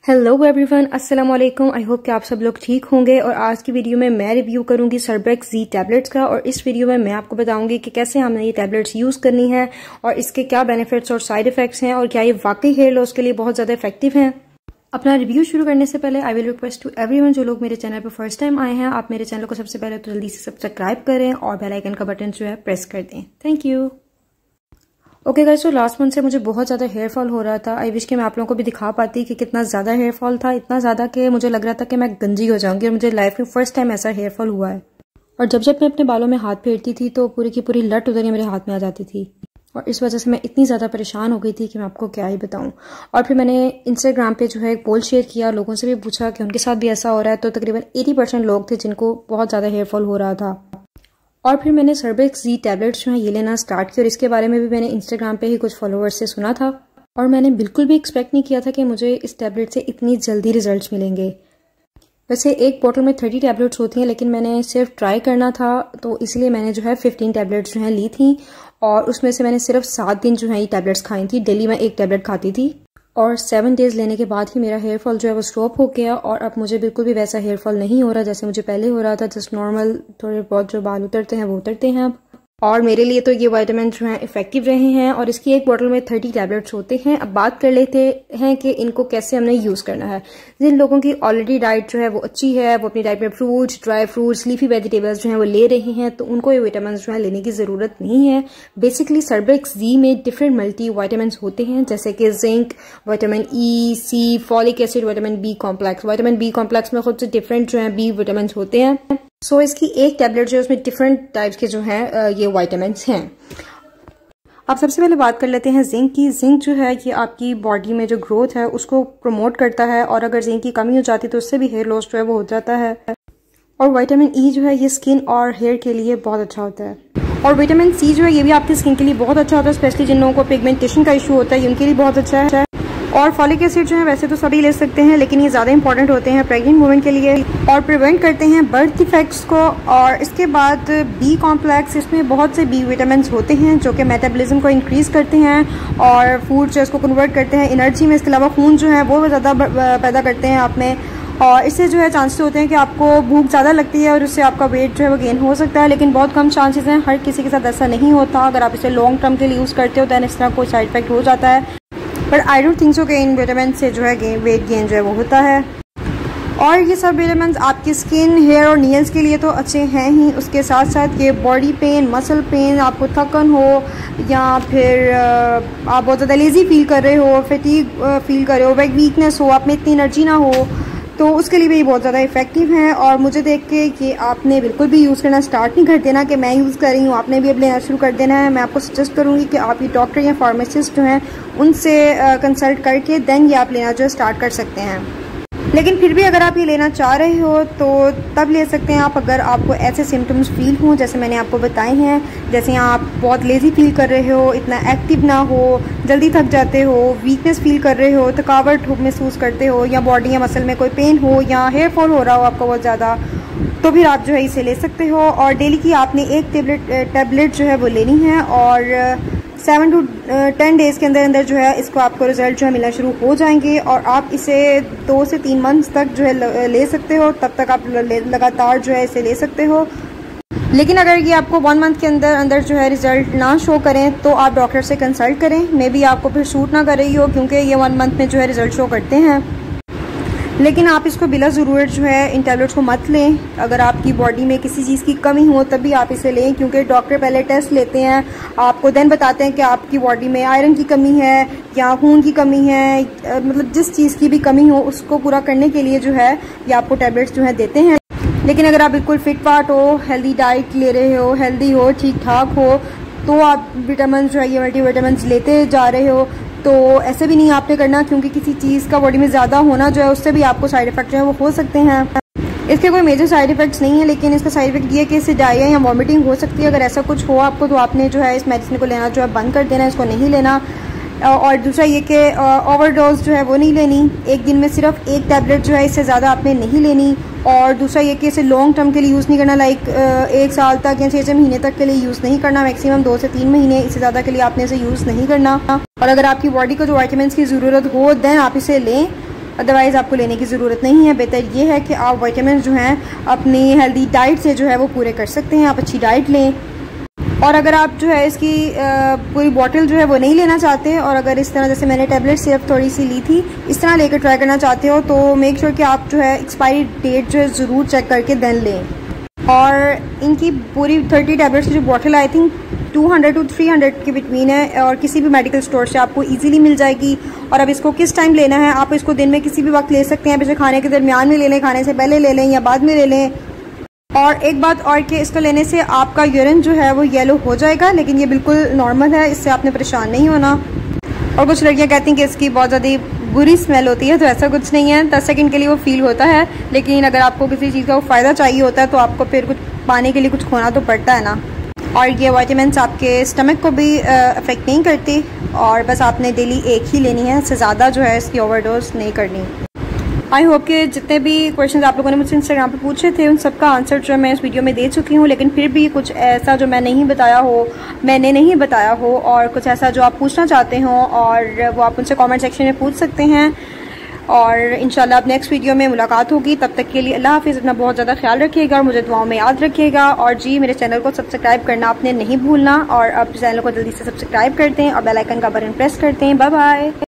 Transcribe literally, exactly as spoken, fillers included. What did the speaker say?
Hello everyone, अस्सलाम वालेकुम। I hope कि आप सब लोग ठीक होंगे। और आज की वीडियो में मैं रिव्यू करूंगी सर्बेक्स जी टैबलेट्स का। और इस वीडियो में मैं आपको बताऊंगी कि कैसे हमने ये टैबलेट्स यूज करनी है और इसके क्या बेनिफिट्स और साइड इफेक्ट्स हैं और क्या ये वाकई हेयर लॉस के लिए बहुत ज्यादा इफेक्टिव हैं। अपना रिव्यू शुरू करने से पहले I will request to everyone, जो लोग मेरे चैनल पर फर्स्ट टाइम आए हैं, आप मेरे चैनल को सबसे पहले तो जल्दी से सब्सक्राइब करें और बेल आइकन का बटन जो है प्रेस कर दें। Thank you. ओके गाइस, तो लास्ट मंथ से मुझे बहुत ज़्यादा हेयर फॉल हो रहा था। आई विश कि मैं आप लोगों को भी दिखा पाती कि कितना ज़्यादा हेयर फॉल था। इतना ज़्यादा कि मुझे लग रहा था कि मैं गंजी हो जाऊंगी। और मुझे लाइफ में फर्स्ट टाइम ऐसा हेयर फॉल हुआ है। और जब जब मैं अपने बालों में हाथ फेरती थी तो पूरी की पूरी लट उधर मेरे हाथ में आ जाती थी। और इस वजह से मैं इतनी ज़्यादा परेशान हो गई थी कि मैं आपको क्या ही बताऊं। और फिर मैंने इंस्टाग्राम पे जो है एक पोल शेयर किया, लोगों से भी पूछा कि उनके साथ भी ऐसा हो रहा है। तो तकरीबन अस्सी परसेंट लोग थे जिनको बहुत ज़्यादा हेयर फॉल हो रहा था। और फिर मैंने सर्बेक्स जी टैबलेट्स जो है ये लेना स्टार्ट किया। और इसके बारे में भी मैंने इंस्टाग्राम पे ही कुछ फॉलोअर्स से सुना था। और मैंने बिल्कुल भी एक्सपेक्ट नहीं किया था कि मुझे इस टैबलेट से इतनी जल्दी रिजल्ट्स मिलेंगे। वैसे एक बोतल में थर्टी टैबलेट्स होती हैं, लेकिन मैंने सिर्फ ट्राई करना था तो इसलिए मैंने जो है फिफ्टीन टैबलेट्स जो है ली थी। और उसमें से मैंने सिर्फ सात दिन जो है ये टैबलेट्स खाई थी। डेली मैं एक टैबलेट खाती थी। और सेवन डेज लेने के बाद ही मेरा हेयर फॉल जो है वो स्टॉप हो गया। और अब मुझे बिल्कुल भी वैसा हेयर फॉल नहीं हो रहा जैसे मुझे पहले हो रहा था। जस्ट नॉर्मल थोड़े बहुत जो बाल उतरते हैं वो उतरते हैं अब। और मेरे लिए तो ये विटामिन जो हैं इफेक्टिव रहे हैं। और इसकी एक बोतल में थर्टी टैबलेट्स होते हैं। अब बात कर लेते हैं कि इनको कैसे हमने यूज करना है। जिन लोगों की ऑलरेडी डाइट जो है वो अच्छी है, वो अपनी डाइट में fruits, dry fruits, leafy vegetables जो है वो ले रहे हैं, तो उनको ये विटामिन जो है लेने की जरूरत नहीं है। बेसिकली सर्बेक्स जी में डिफरेंट मल्टी विटामिन होते हैं, जैसे कि zinc, vitamin E, C, folic acid, vitamin B complex. Vitamin B complex में खुद से डिफरेंट जो है बी विटामिन होते हैं। सो so, इसकी एक टैबलेट जो है उसमें डिफरेंट टाइप्स के जो हैं ये विटामिन्स हैं। अब सबसे पहले बात कर लेते हैं जिंक की। जिंक जो है ये आपकी बॉडी में जो ग्रोथ है उसको प्रमोट करता है। और अगर जिंक की कमी हो जाती है तो उससे भी हेयर लॉस जो है वो हो जाता है। और विटामिन ई जो है ये स्किन और हेयर के लिए बहुत अच्छा होता है। और विटामिन सी जो है ये भी आपकी स्किन के लिए बहुत अच्छा होता है, स्पेशली जिन लोगों को पिगमेंटेशन का इशू होता है उनके लिए बहुत अच्छा है। और फॉलिक एसिड जो है वैसे तो सभी ले सकते हैं, लेकिन ये ज़्यादा इंपॉर्टेंट होते हैं प्रेग्नेंट वुमेन के लिए। और प्रिवेंट करते हैं बर्थ डिफेक्ट्स को। और इसके बाद बी कॉम्प्लेक्स, इसमें बहुत से बी विटामिन होते हैं जो कि मेटाबॉलिज्म को इंक्रीज करते हैं और फूड जो है इसको कन्वर्ट करते हैं एनर्जी में। इसके अलावा खून जो है वो ज़्यादा पैदा करते हैं आप में। और इससे जो है चांसेस होते हैं कि आपको भूख ज़्यादा लगती है और उससे आपका वेट जो है वो गेन हो सकता है, लेकिन बहुत कम चांसेस हैं। हर किसी के साथ ऐसा नहीं होता। अगर आप इसे लॉन्ग टर्म के लिए यूज़ करते हो तो इस तरह कोई साइड इफेक्ट हो जाता है। पर आई डोंट थिंक सो कि इन विटामिन से जो है गेन वेट गेन जो है वो होता है। और ये सब विटामिन आपकी स्किन, हेयर और नेल्स के लिए तो अच्छे हैं ही। उसके साथ साथ ये बॉडी पेन, मसल पेन, आपको थकन हो या फिर आप बहुत ज़्यादा लेजी फील कर रहे हो, फटीग फील कर रहे हो, वीकनेस हो, आप में इतनी एनर्जी ना हो, तो उसके लिए भी बहुत ज़्यादा इफेक्टिव है। और मुझे देख के कि आपने बिल्कुल भी यूज़ करना स्टार्ट नहीं कर देना कि मैं यूज़ कर रही हूँ, आपने भी अब लेना शुरू कर देना है। मैं आपको सजेस्ट करूँगी कि आप ये डॉक्टर या फार्मासिस्ट जो हैं उनसे कंसल्ट करके देन ये आप लेना जो स्टार्ट कर सकते हैं। लेकिन फिर भी अगर आप ये लेना चाह रहे हो तो तब ले सकते हैं आप, अगर आपको ऐसे सिम्टम्स फील हों जैसे मैंने आपको बताए हैं। जैसे यहाँ आप बहुत लेज़ी फील कर रहे हो, इतना एक्टिव ना हो, जल्दी थक जाते हो, वीकनेस फील कर रहे हो, थकावट महसूस करते हो, या बॉडी या मसल में कोई पेन हो, या हेयर फॉल हो रहा हो आपको बहुत ज़्यादा, तो फिर आप जो है इसे ले सकते हो। और डेली की आपने एक टेबलेट टैबलेट जो है वो लेनी है। और सेवन टू टेन डेज़ के अंदर अंदर जो है इसको आपको रिजल्ट जो है मिलना शुरू हो जाएंगे। और आप इसे दो से तीन मंथ्स तक जो है ले सकते हो, तब तक आप लगातार जो है इसे ले सकते हो। लेकिन अगर ये आपको वन मंथ के अंदर अंदर जो है रिजल्ट ना शो करें तो आप डॉक्टर से कंसल्ट करें। मे बी आपको फिर सूट ना कर रही हो, क्योंकि ये वन मंथ में जो है रिजल्ट शो करते हैं। लेकिन आप इसको बिला ज़रूरत जो है इन टैबलेट्स को मत लें। अगर आपकी बॉडी में किसी चीज़ की कमी हो तभी आप इसे लें, क्योंकि डॉक्टर पहले टेस्ट लेते हैं, आपको देन बताते हैं कि आपकी बॉडी में आयरन की कमी है या खून की कमी है, मतलब जिस चीज़ की भी कमी हो उसको पूरा करने के लिए जो है ये आपको टैबलेट्स जो है देते हैं। लेकिन अगर आप बिल्कुल फिट फाट हो, हेल्दी डाइट ले रहे हो, हेल्दी हो, ठीक ठाक हो, तो आप विटामिन जो है ये मल्टी विटामिन लेते जा रहे हो, तो ऐसे भी नहीं आपने करना, क्योंकि किसी चीज़ का बॉडी में ज़्यादा होना जो है उससे भी आपको साइड इफेक्ट जो है वो हो सकते हैं। इसके कोई मेजर साइड इफेक्ट्स नहीं है, लेकिन इसका साइड इफेक्ट ये है कि इससे डायरिया या वॉमिटिंग हो सकती है। अगर ऐसा कुछ हो आपको तो आपने जो है इस मेडिसिन को लेना जो है बंद कर देना, इसको नहीं लेना। और दूसरा ये कि ओवरडोज जो है वो नहीं लेनी। एक दिन में सिर्फ एक टैबलेट जो है, इससे ज़्यादा आपने नहीं लेनी। और दूसरा ये कि इसे लॉन्ग टर्म के लिए यूज़ नहीं करना, लाइक एक साल तक या छः छः महीने तक के लिए यूज़ नहीं करना, मैक्सिमम दो से तीन महीने, इससे ज़्यादा के लिए आपने इसे यूज़ नहीं करना। और अगर आपकी बॉडी को जो विटामिन की ज़रूरत हो देन आप इसे लें। अदरवाइज़ आपको लेने की ज़रूरत नहीं है। बेहतर ये है कि आप विटामिन जो हैं अपनी हेल्दी डाइट से जो है वो पूरे कर सकते हैं। आप अच्छी डाइट लें, और अगर आप जो है इसकी पूरी बॉटल जो है वो नहीं लेना चाहते, और अगर इस तरह जैसे मैंने टैबलेट सिर्फ थोड़ी सी ली थी इस तरह लेकर ट्राई करना चाहते हो, तो मेक श्योर कि आप जो है एक्सपायरी डेट जो है ज़रूर चेक करके देन लें। और इनकी पूरी थर्टी टैबलेट्स की जो bottle I think two hundred to three hundred के बिटवीन है, और किसी भी मेडिकल स्टोर से आपको इजीली मिल जाएगी। और अब इसको किस टाइम लेना है, आप इसको दिन में किसी भी वक्त ले सकते हैं, जैसे खाने के दरमियान में ले लें, खाने से पहले ले लें या बाद में ले लें। और एक बात और कि इसको लेने से आपका यूरिन जो है वो येलो हो जाएगा, लेकिन ये बिल्कुल नॉर्मल है, इससे आपने परेशान नहीं होना। और कुछ लड़कियां कहती हैं कि इसकी बहुत ज़्यादा बुरी स्मेल होती है, तो ऐसा कुछ नहीं है। दस सेकंड के लिए वो फील होता है, लेकिन अगर आपको किसी चीज़ का वो फ़ायदा चाहिए होता है तो आपको फिर कुछ पाने के लिए कुछ खोना तो पड़ता है ना। और ये विटामिन्स आपके स्टमक को भी अफेक्ट नहीं करती, और बस आपने डेली एक ही लेनी है, इससे ज़्यादा जो है इसकी ओवरडोज नहीं करनी। आई होप कि जितने भी क्वेश्चंस आप लोगों ने मुझसे इंस्टाग्राम पे पूछे थे उन सबका आंसर जो मैं इस वीडियो में दे चुकी हूँ, लेकिन फिर भी कुछ ऐसा जो मैं नहीं बताया हो मैंने नहीं बताया हो और कुछ ऐसा जो आप पूछना चाहते हो, और वो आप मुझसे कमेंट सेक्शन में पूछ सकते हैं। और इंशाल्लाह अब नेक्स्ट वीडियो में मुलाकात होगी। तब तक के लिए अल्लाह हाफिज़, अपना बहुत ज़्यादा ख्याल रखिएगा और मुझे दुआओं में याद रखिएगा। और जी, मेरे चैनल को सब्सक्राइब करना आपने नहीं भूलना, और अब चैनल को जल्दी से सब्सक्राइब करते हैं और बेल आइकन का बटन प्रेस करते हैं। Bye bye.